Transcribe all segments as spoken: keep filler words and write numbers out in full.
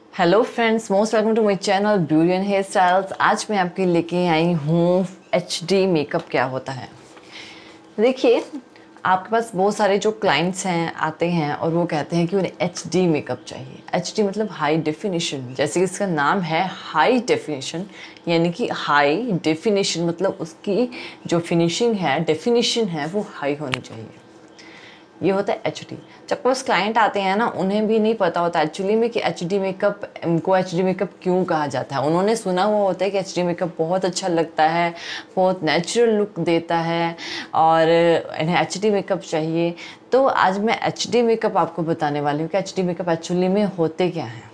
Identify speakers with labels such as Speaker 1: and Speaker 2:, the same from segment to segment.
Speaker 1: Hello friends, most welcome to my channel beauty and hair styles. आज मैं आपके लेके आई हूँ एच डी मेकअप क्या होता है। देखिए, आपके पास बहुत सारे जो क्लाइंट्स हैं आते हैं और वो कहते हैं कि उन्हें एच डी मेकअप चाहिए। एच डी मतलब हाई डेफिनेशन, जैसे कि इसका नाम है हाई डेफिनेशन, यानी कि हाई डेफिनेशन मतलब उसकी जो फिनिशिंग है, डेफिनेशन है, वो हाई होनी चाहिए। ये होता है एच डी। जब कुछ क्लाइंट आते हैं ना, उन्हें भी नहीं पता होता एक्चुअली में कि एच डी मेकअप को एच डी मेकअप क्यों कहा जाता है। उन्होंने सुना हुआ होता है कि एच डी मेकअप बहुत अच्छा लगता है, बहुत नेचुरल लुक देता है और इन्हें एच डी मेकअप चाहिए। तो आज मैं एच डी मेकअप आपको बताने वाली हूँ कि एच डी मेकअप एक्चुअली में होते क्या हैं।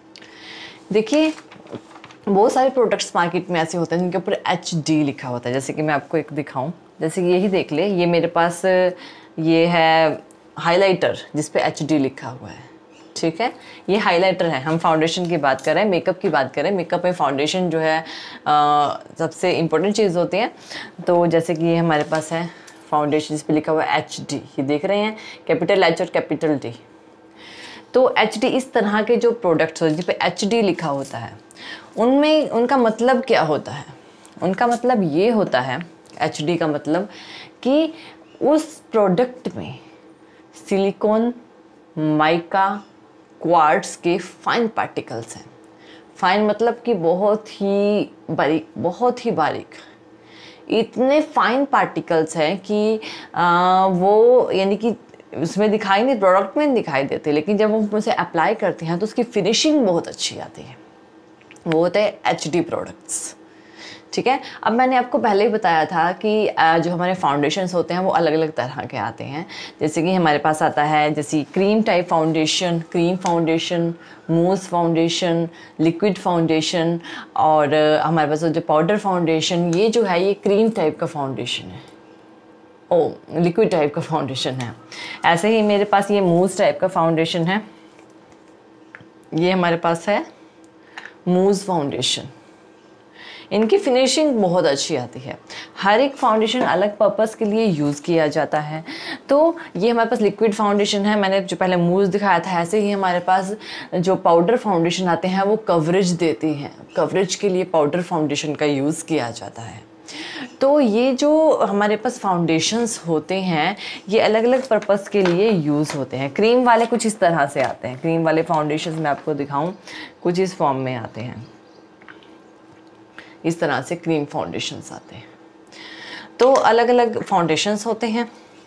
Speaker 1: देखिए, बहुत सारे प्रोडक्ट्स मार्केट में ऐसे होते हैं जिनके ऊपर एच डी लिखा होता है। जैसे कि मैं आपको एक दिखाऊं, जैसे कि यही देख ले, ये मेरे पास ये है हाइलाइटर जिस पे एच डी लिखा हुआ है। ठीक है, ये हाइलाइटर है। हम फाउंडेशन की बात करें, मेकअप की बात करें, मेकअप में फाउंडेशन जो है आ, सबसे इम्पोर्टेंट चीज़ होती है। तो जैसे कि ये हमारे पास है फाउंडेशन जिस पे लिखा हुआ है एच डी, ये देख रहे हैं, कैपिटल एच और कैपिटल डी। तो एच डी, इस तरह के जो प्रोडक्ट्स होते हैं जिस पे एच डी लिखा होता है, उनमें उनका मतलब क्या होता है? उनका मतलब ये होता है, एच डी का मतलब कि उस प्रोडक्ट में सिलिकॉन, माइका, क्वार्ट्स के फाइन पार्टिकल्स हैं। फाइन मतलब कि बहुत ही बारीक, बहुत ही बारीक। इतने फाइन पार्टिकल्स हैं कि आ, वो यानी कि उसमें दिखाई नहीं, प्रोडक्ट में नहीं दिखाई देते, लेकिन जब हम उसे अप्लाई करते हैं तो उसकी फिनिशिंग बहुत अच्छी आती है। वो होते हैं एच डी प्रोडक्ट्स। ठीक है, अब मैंने आपको पहले ही बताया था कि जो हमारे फाउंडेशंस होते हैं वो अलग अलग तरह के आते हैं। जैसे कि हमारे पास आता है जैसे cream type foundation, cream foundation, mousse foundation, liquid foundation, और हमारे पास जो पाउडर फाउंडेशन, ये जो है ये क्रीम टाइप का फाउंडेशन है, ओ लिक्विड टाइप का फाउंडेशन है। ऐसे ही मेरे पास ये मूस टाइप का फाउंडेशन है, ये हमारे पास है मूस फाउंडेशन। इनकी फिनिशिंग बहुत अच्छी आती है। हर एक फाउंडेशन अलग पर्पस के लिए यूज़ किया जाता है। तो ये हमारे पास लिक्विड फाउंडेशन है, मैंने जो पहले मूस दिखाया था। ऐसे ही हमारे पास जो पाउडर फाउंडेशन आते हैं वो कवरेज देती हैं। कवरेज के लिए पाउडर फाउंडेशन का यूज़ किया जाता है। तो ये जो हमारे पास फाउंडेशंस होते हैं ये अलग अलग पर्पस के लिए यूज़ होते हैं। क्रीम वाले कुछ इस तरह से आते हैं। क्रीम वाले फाउंडेशंस मैं आपको दिखाऊं, कुछ इस फॉर्म में आते हैं। इस तरह से क्रीम फाउंडेशंस आते हैं। तो अलग अलग फाउंडेशंस होते हैं,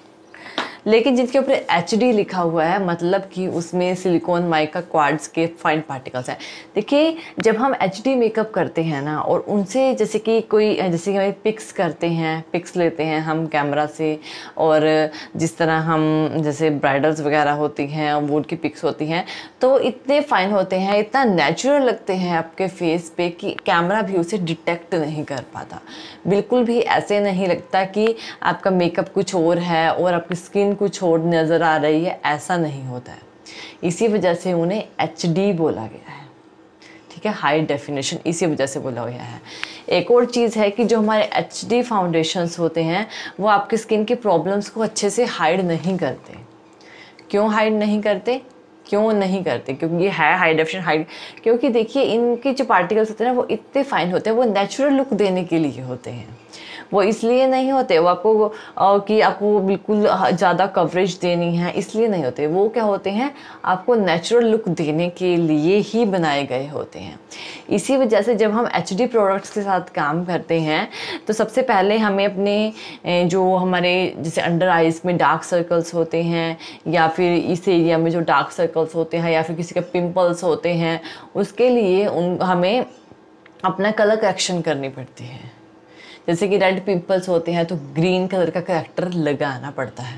Speaker 1: लेकिन जिनके ऊपर एच डी लिखा हुआ है मतलब कि उसमें सिलिकॉन, माइका, क्वार्ट्स के फाइन पार्टिकल्स हैं। देखिए, जब हम एच डी मेकअप करते हैं ना, और उनसे जैसे कि कोई जैसे कि हमें पिक्स करते हैं, पिक्स लेते हैं हम कैमरा से, और जिस तरह हम जैसे ब्राइडल्स वगैरह होती हैं वो उनकी पिक्स होती हैं, तो इतने फाइन होते हैं, इतना नेचुरल लगते हैं आपके फेस पे कि कैमरा भी उसे डिटेक्ट नहीं कर पाता। बिल्कुल भी ऐसे नहीं लगता कि आपका मेकअप कुछ और है और आपकी स्किन कुछ और नज़र आ रही है, ऐसा नहीं होता है। इसी वजह से उन्हें एच डी बोला गया है। ठीक है, हाई डेफिनेशन, इसी वजह से बोला गया है। एक और चीज़ है कि जो हमारे एच डी फाउंडेशंस होते हैं वो आपकी स्किन के प्रॉब्लम्स को अच्छे से हाइड नहीं करते। क्यों हाइड नहीं करते? क्यों नहीं करते? क्योंकि ये है हाई डेफिनेशन हाइड, क्योंकि देखिए इनके जो पार्टिकल्स होते हैं ना वो इतने फाइन होते हैं, वो नेचुरल लुक देने के लिए होते हैं। वो इसलिए नहीं होते वो आपको आ, कि आपको बिल्कुल ज़्यादा कवरेज देनी है, इसलिए नहीं होते। वो क्या होते हैं, आपको नेचुरल लुक देने के लिए ही बनाए गए होते हैं। इसी वजह से जब हम एच डी प्रोडक्ट्स के साथ काम करते हैं तो सबसे पहले हमें अपने जो हमारे जैसे अंडर आइज़ में डार्क सर्कल्स होते हैं, या फिर इस एरिया में जो डार्क सर्कल्स होते हैं, या फिर किसी के पिंपल्स होते हैं, उसके लिए उन हमें अपना कलर करेक्शन करनी पड़ती है। जैसे कि रेड पिंपल्स होते हैं तो ग्रीन कलर का करेक्टर लगाना पड़ता है।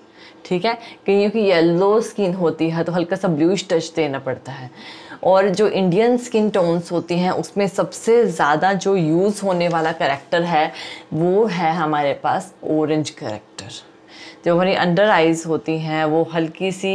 Speaker 1: ठीक है, क्योंकि येलो स्किन होती है तो हल्का सा ब्लूइश टच देना पड़ता है। और जो इंडियन स्किन टोन्स होती हैं उसमें सबसे ज़्यादा जो यूज़ होने वाला करेक्टर है वो है हमारे पास ऑरेंज करेक्टर। जो हमारी अंडर आइज़ होती हैं वो हल्की सी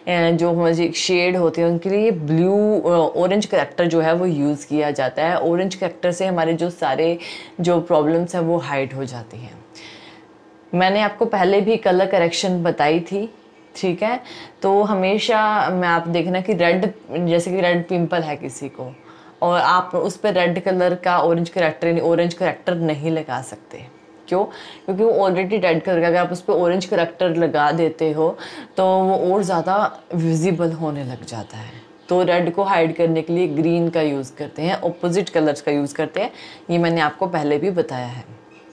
Speaker 1: जो हमारी शेड होती है उनके लिए ब्लू ऑरेंज करेक्टर जो है वो यूज़ किया जाता है। ऑरेंज करेक्टर से हमारे जो सारे जो प्रॉब्लम्स हैं वो हाइड हो जाती हैं। मैंने आपको पहले भी कलर करेक्शन बताई थी ठीक है। तो हमेशा मैं आप देखना कि रेड, जैसे कि रेड पिंपल है किसी को और आप उस पर रेड कलर का ऑरेंज करेक्टर ऑरेंज करेक्टर नहीं लगा सकते। क्यों? क्योंकि वो ऑलरेडी रेड कलर का, अगर आप उस पर ऑरेंज करेक्टर लगा देते हो तो वो और ज़्यादा विजिबल होने लग जाता है। तो रेड को हाइड करने के लिए ग्रीन का यूज़ करते हैं, ऑपोजिट कलर्स का यूज़ करते हैं। ये मैंने आपको पहले भी बताया है।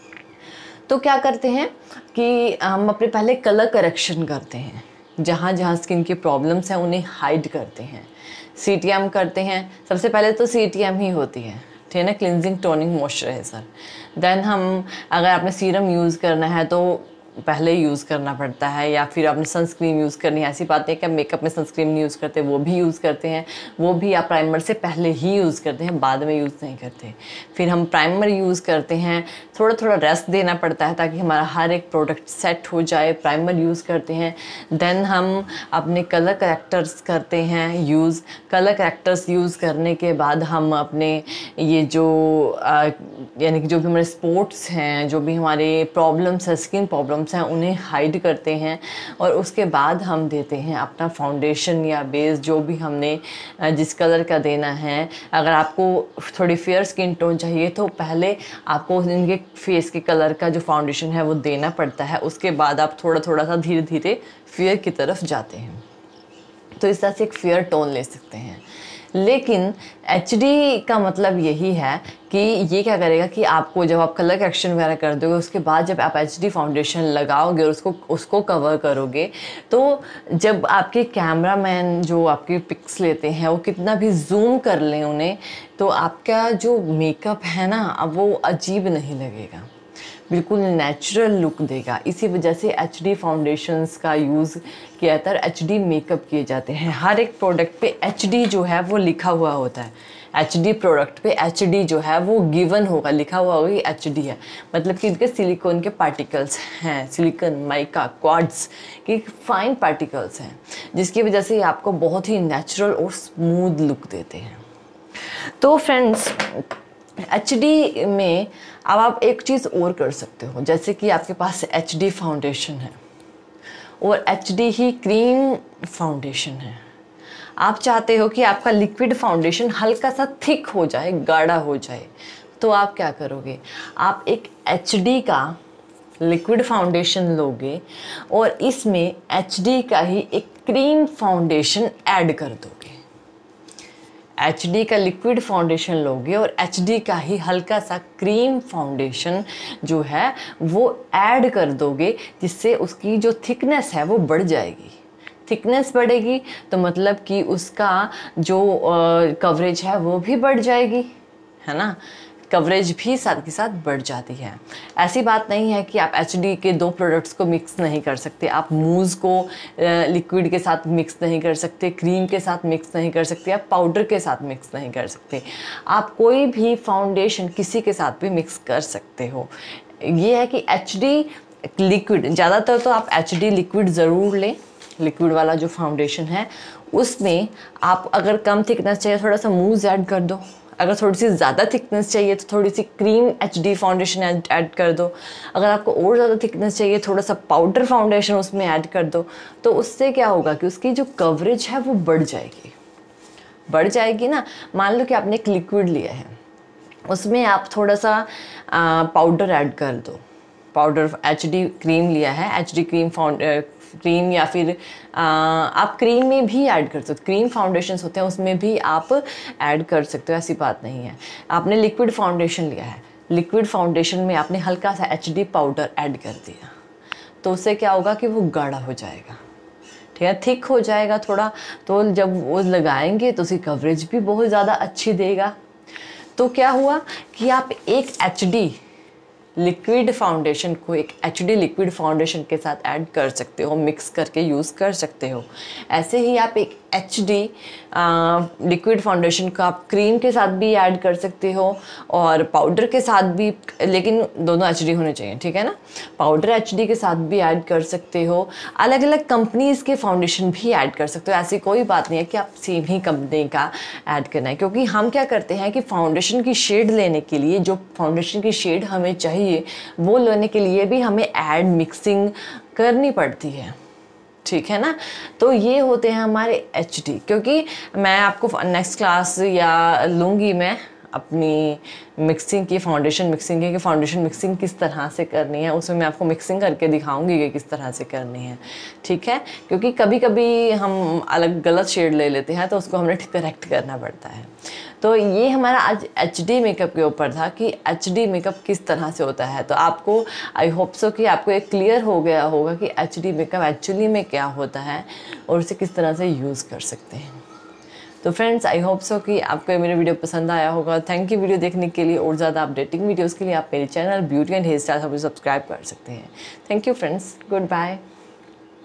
Speaker 1: तो क्या करते हैं कि हम अपने पहले कलर करेक्शन करते हैं, जहाँ जहाँ स्किन की प्रॉब्लम्स हैं उन्हें हाइड करते हैं। सी टी एम करते हैं, सबसे पहले तो सी टी एम ही होती है, ठीक है ना, क्लिनजिंग टोनिंग मॉइस्चराइजर। देन हम, अगर आपने सीरम यूज़ करना है तो पहले यूज़ करना पड़ता है, या फिर आपने सनस्क्रीन यूज़ करनी है। ऐसी बात है कि मेकअप में सनस्क्रीन नहीं यूज़ करते, वो भी यूज़ करते हैं, वो भी आप प्राइमर से पहले ही यूज़ करते हैं, बाद में यूज़ नहीं करते। फिर हम प्राइमर यूज़ करते हैं, थोड़ा थोड़ा रेस्ट देना पड़ता है ताकि हमारा हर एक प्रोडक्ट सेट हो जाए। प्राइमर यूज़ करते हैं, देन हम अपने कलर करेक्टर्स करते हैं यूज़। कलर करेक्टर्स यूज़ करने के बाद हम अपने ये जो यानी कि जो भी हमारे स्पॉट्स हैं, जो भी हमारे प्रॉब्लम्स हैं, स्किन प्रॉब्लम्स हैं, उन्हें हाइड करते हैं। और उसके बाद हम देते हैं अपना फाउंडेशन या बेस, जो भी हमने जिस कलर का देना है। अगर आपको थोड़ी फेयर स्किन टोन चाहिए तो पहले आपको इनके फेस के कलर का जो फाउंडेशन है वो देना पड़ता है, उसके बाद आप थोड़ा थोड़ा सा धीरे धीरे फेयर की तरफ जाते हैं। तो इस तरह से एक फेयर टोन ले सकते हैं। लेकिन एच डी का मतलब यही है कि ये क्या करेगा कि आपको जब आप कलर करेक्शन वगैरह कर दोगे, उसके बाद जब आप एच डी फाउंडेशन लगाओगे और उसको उसको कवर करोगे, तो जब आपके कैमरामैन जो आपकी पिक्स लेते हैं वो कितना भी जूम कर लें उन्हें, तो आपका जो मेकअप है ना, अब वो अजीब नहीं लगेगा, बिल्कुल नेचुरल लुक देगा। इसी वजह से एच डी फाउंडेशंस का यूज़ किया जाता है, एच डी मेकअप किए जाते हैं। हर एक प्रोडक्ट पे एच डी जो है वो लिखा हुआ होता है। एच डी प्रोडक्ट पे एच डी जो है वो गिवन होगा, लिखा हुआ होगा कि एच डी है, मतलब कि इनके सिलिकॉन के पार्टिकल्स हैं, सिलिकॉन, माइका, क्वार्ट्ज के फाइन पार्टिकल्स हैं, जिसकी वजह से आपको बहुत ही नेचुरल और स्मूथ लुक देते हैं। तो फ्रेंड्स, एच डी में अब आप एक चीज़ और कर सकते हो, जैसे कि आपके पास एच डी फाउंडेशन है और एच डी ही क्रीम फाउंडेशन है। आप चाहते हो कि आपका लिक्विड फाउंडेशन हल्का सा थिक हो जाए, गाढ़ा हो जाए, तो आप क्या करोगे, आप एक एच डी का लिक्विड फाउंडेशन लोगे और इसमें एच डी का ही एक क्रीम फाउंडेशन ऐड कर दोगे। एच डी का लिक्विड फाउंडेशन लोगे और एच डी का ही हल्का सा क्रीम फाउंडेशन जो है वो ऐड कर दोगे, जिससे उसकी जो थिकनेस है वो बढ़ जाएगी। थिकनेस बढ़ेगी तो मतलब कि उसका जो कवरेज है वो भी बढ़ जाएगी, है ना, कवरेज भी साथ के साथ बढ़ जाती है। ऐसी बात नहीं है कि आप एच डी के दो प्रोडक्ट्स को मिक्स नहीं कर सकते, आप मूज़ को लिक्विड के साथ मिक्स नहीं कर सकते, क्रीम के साथ मिक्स नहीं कर सकते, आप पाउडर के साथ मिक्स नहीं कर सकते। आप कोई भी फाउंडेशन किसी के साथ भी मिक्स कर सकते हो। ये है कि एच डी लिक्विड, ज़्यादातर तो आप एच डी लिक्विड ज़रूर लें। लिक्विड वाला जो फाउंडेशन है उसमें आप अगर कम थिकनेस चाहिए थोड़ा सा मूज़ ऐड कर दो, अगर थोड़ी सी ज़्यादा थिकनेस चाहिए तो थोड़ी सी cream H D foundation add कर दो, अगर आपको और ज़्यादा थिकनेस चाहिए थोड़ा सा पाउडर फाउंडेशन उसमें ऐड कर दो। तो उससे क्या होगा कि उसकी जो कवरेज है वो बढ़ जाएगी, बढ़ जाएगी ना। मान लो कि आपने एक लिक्विड लिया है, उसमें आप थोड़ा सा पाउडर ऐड कर दो, पाउडर एच डी क्रीम लिया है, H D cream found cream या फिर आ, आप क्रीम में भी ऐड कर सकते हो, क्रीम फाउंडेशंस होते हैं उसमें भी आप ऐड कर सकते हो, ऐसी बात नहीं है। आपने लिक्विड फाउंडेशन लिया है, लिक्विड फाउंडेशन में आपने हल्का सा एच डी पाउडर ऐड कर दिया, तो उससे क्या होगा कि वो गाढ़ा हो जाएगा, ठीक है, थिक हो जाएगा थोड़ा। तो जब वो लगाएंगे तो उसकी कवरेज भी बहुत ज़्यादा अच्छी देगा। तो क्या हुआ कि आप एक एच डी लिक्विड फाउंडेशन को एक एच डी लिक्विड फाउंडेशन के साथ ऐड कर सकते हो, मिक्स करके यूज़ कर सकते हो। ऐसे ही आप एक एच डी लिक्विड फाउंडेशन को आप क्रीम के साथ भी ऐड कर सकते हो और पाउडर के साथ भी, लेकिन दोनों एच डी होने चाहिए, ठीक है ना। पाउडर एच डी के साथ भी ऐड कर सकते हो, अलग अलग कंपनीज़ के फाउंडेशन भी ऐड कर सकते हो। ऐसी कोई बात नहीं है कि आप सेम ही कंपनी का ऐड करना है, क्योंकि हम क्या करते हैं कि फाउंडेशन की शेड लेने के लिए, जो फाउंडेशन की शेड हमें चाहिए वो लेने के लिए भी हमें ऐड मिक्सिंग करनी पड़ती है, ठीक है ना। तो ये होते हैं हमारे एच डी, क्योंकि मैं आपको नेक्स्ट क्लास या लूँगी मैं अपनी मिक्सिंग की, फाउंडेशन मिक्सिंग की, कि फाउंडेशन मिक्सिंग किस तरह से करनी है, उसमें मैं आपको मिक्सिंग करके दिखाऊंगी कि किस तरह से करनी है, ठीक है। क्योंकि कभी कभी हम अलग गलत शेड ले लेते हैं तो उसको हमें करेक्ट करना पड़ता है। तो ये हमारा आज एच डी मेकअप के ऊपर था कि एच डी मेकअप किस तरह से होता है। तो आपको आई होप सो कि आपको एक क्लियर हो गया होगा कि एच डी मेकअप एक्चुअली में क्या होता है और उसे किस तरह से यूज़ कर सकते हैं। तो फ्रेंड्स, आई होप सो कि आपको ये मेरा वीडियो पसंद आया होगा। थैंक यू वीडियो देखने के लिए, और ज़्यादा अपडेटिंग वीडियोस के लिए आप मेरे channel beauty and hair style subscribe कर सकते हैं। Thank you friends, good bye.